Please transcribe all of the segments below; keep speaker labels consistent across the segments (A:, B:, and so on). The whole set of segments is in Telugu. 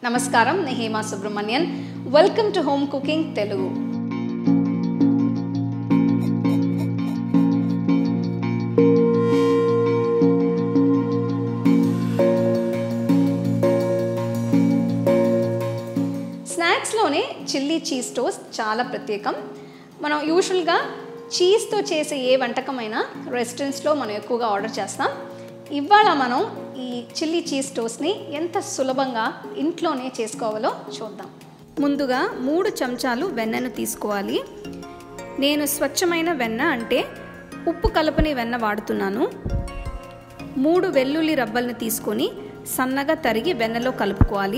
A: నమస్కారం, నేను Hema Subrahmanyan. Welcome to home cooking Telugu. స్నాక్స్లోనే చిల్లీ చీజ్ టోస్ట్ చాలా ప్రత్యేకం. మనం యూజువల్గా చీజ్తో చేసే ఏ వంటకమైనా రెస్టారెంట్స్లో మనం ఎక్కువగా ఆర్డర్ చేస్తాం. ఇవాళ మనం ఈ చిల్లీ చీజ్ టోస్ట్ని ఎంత సులభంగా ఇంట్లోనే చేసుకోవాలో చూద్దాం. ముందుగా 3 చెంచాలు వెన్నను తీసుకోవాలి. నేను స్వచ్ఛమైన వెన్న అంటే ఉప్పు కలపని వెన్న వాడుతున్నాను. 3 వెల్లుల్లి రబ్బల్ని తీసుకొని సన్నగా తరిగి వెన్నలో కలుపుకోవాలి.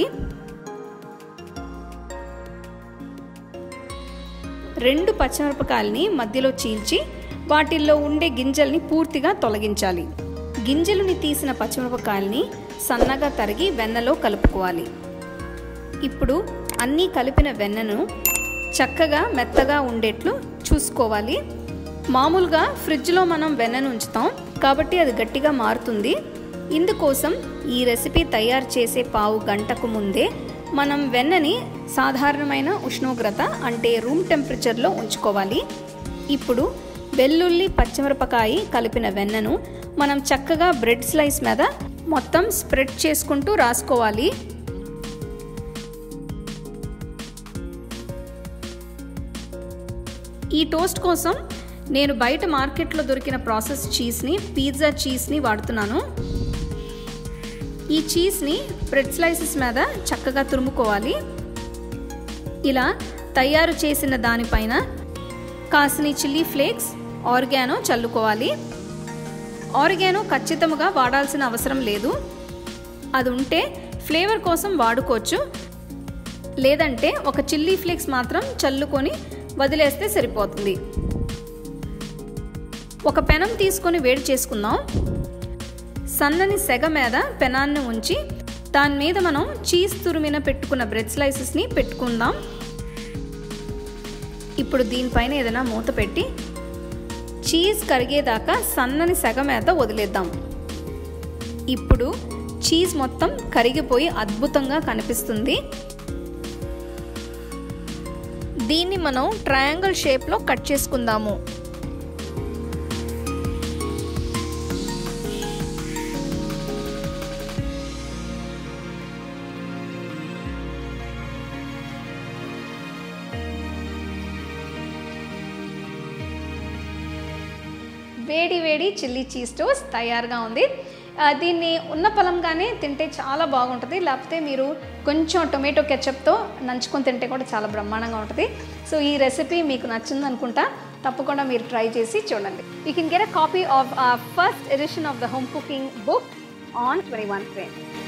A: 2 పచ్చిమిరపకాయలని మధ్యలో చీల్చి వాటిల్లో ఉండే గింజల్ని పూర్తిగా తొలగించాలి. గింజలుని తీసిన పచ్చిమిరపకాయలని సన్నగా తరిగి వెన్నలో కలుపుకోవాలి. ఇప్పుడు అన్నీ కలిపిన వెన్నను చక్కగా మెత్తగా ఉండేట్లు చూసుకోవాలి. మామూలుగా ఫ్రిడ్జ్లో మనం వెన్నను ఉంచుతాం కాబట్టి అది గట్టిగా మారుతుంది. ఇందుకోసం ఈ రెసిపీ తయారు చేసే పావు గంటకు ముందే మనం వెన్నని సాధారణమైన ఉష్ణోగ్రత అంటే రూమ్ టెంపరేచర్లో ఉంచుకోవాలి. ఇప్పుడు వెల్లుల్లి పచ్చిమిరపకాయ కలిపిన వెన్నను మనం చక్కగా బ్రెడ్ స్లైస్ మీద మొత్తం స్ప్రెడ్ చేసుకుంటూ రాసుకోవాలి. ఈ టోస్ట్ కోసం నేను బయట మార్కెట్లో దొరికిన ప్రాసెస్ చీజ్ని, పిజ్జా చీజ్ని వాడుతున్నాను. ఈ చీజ్ని బ్రెడ్ స్లైసెస్ మీద చక్కగా తురుముకోవాలి. ఇలా తయారు చేసిన దానిపైన కాసిని చిల్లీ ఫ్లేక్స్, ఆరిగానో చల్లుకోవాలి. ఆరిగానో ఖచ్చితంగా వాడాల్సిన అవసరం లేదు. అది ఉంటే ఫ్లేవర్ కోసం వాడుకోవచ్చు, లేదంటే ఒక చిల్లీ ఫ్లేక్స్ మాత్రం చల్లుకొని వదిలేస్తే సరిపోతుంది. ఒక పెనం తీసుకొని వేడి చేసుకుందాం. సన్నని సెగ మీద పెనాన్ని ఉంచి దాని మీద మనం చీజ్ తురిమిన పెట్టుకున్న బ్రెడ్ స్లైసెస్ని పెట్టుకుందాం. ఇప్పుడు దీనిపైన ఏదైనా మూత పెట్టి చీజ్ కరిగేదాకా సన్నని సెగ మీద వదిలేద్దాం. ఇప్పుడు చీజ్ మొత్తం కరిగిపోయి అద్భుతంగా కనిపిస్తుంది. దీన్ని మనం ట్రయాంగిల్ షేప్లో కట్ చేసుకుందాము. వేడి వేడి చిల్లీ చీజ్ టోస్ట్ తయారుగా ఉంది. దీన్ని ఉన్న పలంగానే తింటే చాలా బాగుంటుంది, లేకపోతే మీరు కొంచెం టొమాటో కెచప్తో నంచుకొని తింటే కూడా చాలా బ్రహ్మాండంగా ఉంటుంది. సో ఈ రెసిపీ మీకు నచ్చింది అనుకుంటా, తప్పకుండా మీరు ట్రై చేసి చూడండి. You can get a copy of first edition of the home cooking book on 21 Friends.